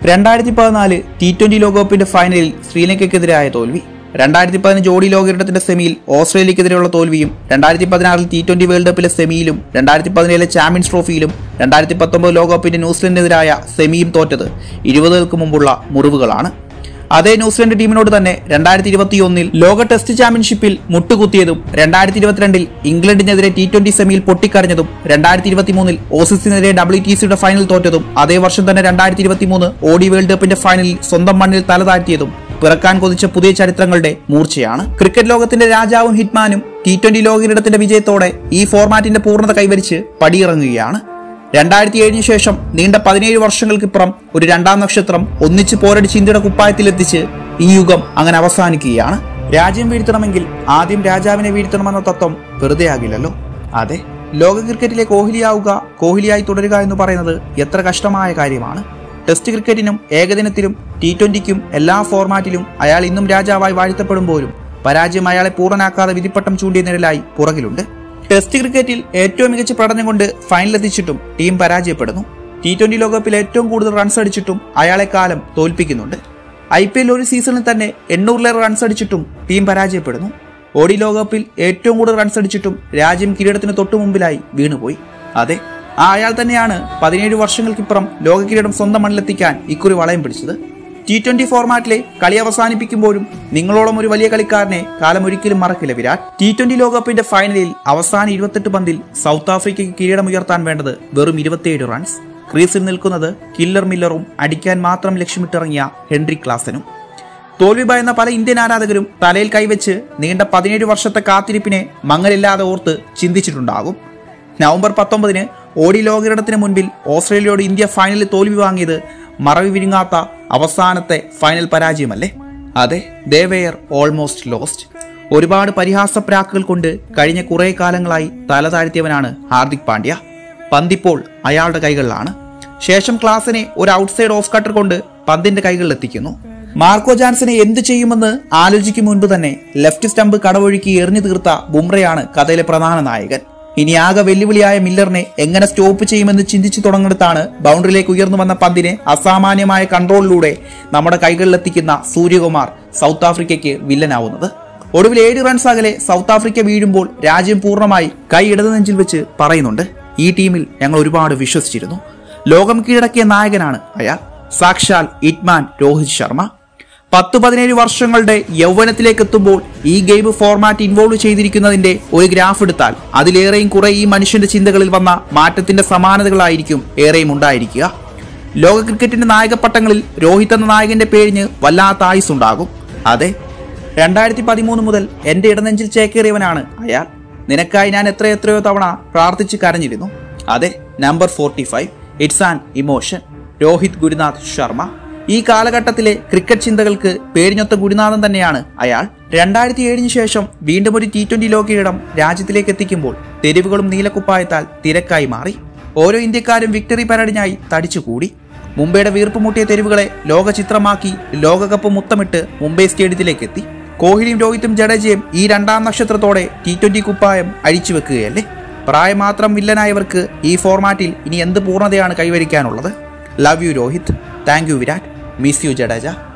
2014 T20 ലോകകപ്പിന്റെ ഫൈനലിൽ ശ്രീലങ്കയ്ക്കെതിരായ തോൽവി. 2015 ഓഡി ലോകകിരീടത്തിന്റെ സെമിയിൽ ഓസ്ട്രേലിയക്കെതിരെയുള്ള തോൽവിയും 2016 T20 വേൾഡ് കപ്പിലെ സെമിയിലും 2017 ചാമ്പ്യൻസ് ട്രോഫിയിലും 2019 ലോകകപ്പിന്റെ ന്യൂസിലൻഡിനെതിരായ സെമിയും തോറ്റത് 20കൾക്ക് മുമ്പുള്ള മുറിവുകളാണ്. അതേ ന്യൂസിലൻഡ് ടീമിനോട് തന്നെ 2021 ലോക ടെസ്റ്റ് ചാമ്പ്യൻഷിപ്പിൽ മുട്ടുകുത്തിയതും 2022 ഇംഗ്ലണ്ടിനെതിരെ T20 സെമിയിൽ പൊട്ടിക്കരഞ്ഞതും 2023 ഓസീസിനെതിരെ WTCയുടെ ഫൈനൽ തോറ്റതും അതേ വർഷം തന്നെ 2023 ഓഡി വേൾഡ് കപ്പിന്റെ ഫൈനലിൽ സ്വന്തം മണ്ണിൽ തലതാഴ്ത്തിയതും പിറക്കാൻ കൊതിച്ച പുതിയ ചരിത്രങ്ങളുടെ മൂർച്ചയാണ്. ക്രിക്കറ്റ് ലോകത്തിന്റെ രാജാവും ഹിറ്റ്മാനും T20 ലോകകിരീടത്തിന്റെ വിജയത്തോടെ ഈ ഫോർമാറ്റിന്റെ പൂർണ്ണത കൈവരിച്ച് പടിയിറങ്ങുകയാണ്. 2007 ശേഷം നീണ്ട 17 വർഷങ്ങൾക്കിപ്പുറം ഒരു രണ്ടാം നക്ഷത്രം ഒന്നിച്ച് പോരടിച്ച് ഇന്ത്യയുടെ കുപ്പായത്തിലെത്തിച്ച് ഈ യുഗം അങ്ങനെ അവസാനിക്കുകയാണ്. രാജ്യം വീഴ്ത്തണമെങ്കിൽ ആദ്യം രാജാവിനെ വീഴ്ത്തണമെന്ന തത്വം വെറുതെയാകില്ലല്ലോ. അതെ, ലോക ക്രിക്കറ്റിലെ കോഹ്ലിയാവുക, കോഹ്ലിയായി തുടരുക എന്ന് പറയുന്നത് എത്ര കഷ്ടമായ കാര്യമാണ്. ടെസ്റ്റ് ക്രിക്കറ്റിനും ഏകദിനത്തിലും T20ക്കും എല്ലാ ഫോർമാറ്റിലും അയാൾ ഇന്നും രാജാവായി വാഴ്ത്തപ്പെടുമ്പോഴും പരാജയം അയാളെ പൂർണ്ണനാക്കാതെ വിധിപ്പട്ടം ചൂണ്ടിയ നിഴലായി പുറകിലുണ്ട്. ടെസ്റ്റ് ക്രിക്കറ്റിൽ ഏറ്റവും മികച്ച പ്രകടനം കൊണ്ട് ഫൈനലെത്തിച്ചിട്ടും ടീം പരാജയപ്പെടുന്നു. T20 ലോകകപ്പിൽ ഏറ്റവും കൂടുതൽ റൺസ് അടിച്ചിട്ടും അയാളെ കാലം തോൽപ്പിക്കുന്നുണ്ട്. IPL ഒരു സീസണിൽ തന്നെ 800 റൺസ് അടിച്ചിട്ടും ടീം പരാജയപ്പെടുന്നു. ഓഡി ലോകകപ്പിൽ ഏറ്റവും കൂടുതൽ റൺസ് അടിച്ചിട്ടും രാജ്യം കിരീടത്തിന് തൊട്ടു മുമ്പിലായി വീണുപോയി. അതെ, അയാൾ തന്നെയാണ് 17 വർഷങ്ങൾക്കിപ്പുറം ലോക കിരീടം സ്വന്തം മണ്ണിലെത്തിക്കാൻ ഇക്കുറി വളയം പിടിച്ചത്. T20 ഫോർമാറ്റിലെ കളി അവസാനിപ്പിക്കുമ്പോഴും നിങ്ങളോളം ഒരു വലിയ കളിക്കാരനെ കാലം ഒരിക്കലും മറക്കില്ല വിരാട്. T20 ലോകകപ്പിന്റെ ഫൈനലിൽ അവസാന 28 പന്തിൽ സൗത്ത് ആഫ്രിക്കയ്ക്ക് കിരീടമുയർത്താൻ വേണ്ടത് വെറും 27 റൺസ്. ക്രീസിൽ നിൽക്കുന്നത് കില്ലർ മില്ലറും അടിക്കാൻ മാത്രം ലക്ഷ്യമിട്ടിറങ്ങിയ ഹെൻറി ക്ലാസനും. തോൽവി ഭയന്ന പല ഇന്ത്യൻ ആരാധകരും തലയിൽ കൈവച്ച് നീണ്ട 17 വർഷത്തെ കാത്തിരിപ്പിനെ മങ്ങലില്ലാതെ ഓർത്ത് ചിന്തിച്ചിട്ടുണ്ടാകും. നവംബർ 19 ഓഡി ലോകകിരീടത്തിന് മുൻപിൽ ഓസ്ട്രേലിയയോട് ഇന്ത്യ ഫൈനലിൽ തോൽവി വാങ്ങിയത് മറവി വിഴുങ്ങാത്ത അവസാനത്തെ ഫൈനൽ പരാജയമല്ലേ? അതെ, ദേ വെയർ ഓൾമോസ്റ്റ് ലോസ്റ്റ്. ഒരുപാട് പരിഹാസപ്രാക്കുകൾ കൊണ്ട് കഴിഞ്ഞ കുറെ കാലങ്ങളായി തല താഴ്ത്തിയവനാണ് ഹാർദിക് പാണ്ഡ്യ. പന്തിപ്പോൾ അയാളുടെ കൈകളിലാണ്. ശേഷം ക്ലാസിനെ ഒരു ഔട്ട്സൈഡ് ഓഫ് കട്ടർ കൊണ്ട് പന്തിന്റെ കൈകളിലെത്തിക്കുന്നു. മാർക്കോ ജാൻസനെ എന്ത് ചെയ്യുമെന്ന് ആലോചിക്കും മുൻപ് തന്നെ ലെഫ്റ്റ് സ്റ്റംപ് കടവൊഴുക്കി എറിഞ്ഞു തീർത്ത ബുംറയാണ് കഥയിലെ പ്രധാന നായകൻ. ഇനി ആകെ വെല്ലുവിളിയായ മില്ലറിനെ എങ്ങനെ സ്റ്റോപ്പ് ചെയ്യുമെന്ന് ചിന്തിച്ചു തുടങ്ങിടത്താണ് ബൗണ്ടറിയിലേക്ക് ഉയർന്നു വന്ന പന്തിനെ അസാമാന്യമായ കൺട്രോളിലൂടെ നമ്മുടെ കൈകളിലെത്തിക്കുന്ന സൂര്യകുമാർ സൗത്ത് ആഫ്രിക്കയ്ക്ക് വില്ലനാവുന്നത്. ഒടുവിൽ 7 റൺസ് അകലെ സൗത്ത് ആഫ്രിക്ക വീഴുമ്പോൾ രാജ്യം പൂർണ്ണമായി കൈ ഇടതു നെഞ്ചിൽ വെച്ച് പറയുന്നുണ്ട്, ഈ ടീമിൽ ഞങ്ങൾ ഒരുപാട് വിശ്വസിച്ചിരുന്നു. ലോകം കീഴടക്കിയ നായകനാണ് അയാൾ, സാക്ഷാൽ ഹിറ്റ്മാൻ രോഹിത് ശർമ്മ. 10-17 വർഷങ്ങളുടെ യൗവനത്തിലേക്ക് എത്തുമ്പോൾ ഈ ഗെയിം ഫോർമാറ്റ് ഇൻവോൾവ് ചെയ്തിരിക്കുന്നതിന്റെ ഒരു ഗ്രാഫ് എടുത്താൽ അതിലേറെയും കുറെ ഈ മനുഷ്യന്റെ ചിന്തകളിൽ വന്ന മാറ്റത്തിന്റെ സമാനതകളായിരിക്കും ഏറെയും ഉണ്ടായിരിക്കുക. ലോക ക്രിക്കറ്റിന്റെ നായകപ്പട്ടങ്ങളിൽ രോഹിത് എന്ന നായകന്റെ പേരിന് വല്ലാത്ത ആയുസ് ഉണ്ടാകും. അതെ, 2013 മുതൽ എന്റെ ഇടനെഞ്ചിൽ ചേക്കേറിയവനാണ് അയാൾ. നിനക്കായി ഞാൻ എത്രയോ തവണ പ്രാർത്ഥിച്ച് കരഞ്ഞിരുന്നു. അതെ, number 45, it's an emotion. Rohit Gurunath Sharma. ഈ കാലഘട്ടത്തിലെ ക്രിക്കറ്റ് ചിന്തകൾക്ക് പേരിനൊത്ത ഗുരുനാഥൻ തന്നെയാണ് അയാൾ. 2007 ശേഷം വീണ്ടും ഒരു T20 ലോക കിരീടം രാജ്യത്തിലേക്ക് എത്തിക്കുമ്പോൾ തെരുവുകളും നീലക്കുപ്പായത്താൽ തിരക്കായി മാറി. ഓരോ ഇന്ത്യക്കാരും വിക്ടറി പരേഡിനായി തടിച്ചുകൂടി. മുംബൈയുടെ വീർപ്പുമുട്ടിയ തെരുവുകളെ ലോക ചിത്രമാക്കി ലോകകപ്പ് മുത്തമിട്ട് മുംബൈ സ്റ്റേഡിയത്തിലേക്ക് എത്തി. കോഹ്ലിയും രോഹിത്തും ജഡേജയും ഈ രണ്ടാം നക്ഷത്രത്തോടെ T20 കുപ്പായം അഴിച്ചു വെക്കുകയല്ലേ? പ്രായം മാത്രം വില്ലനായവർക്ക് ഈ ഫോർമാറ്റിൽ ഇനി എന്ത് പൂർണ്ണതയാണ് കൈവരിക്കാനുള്ളത്? Love you Rohit, thank you Virat, miss you Jadeja.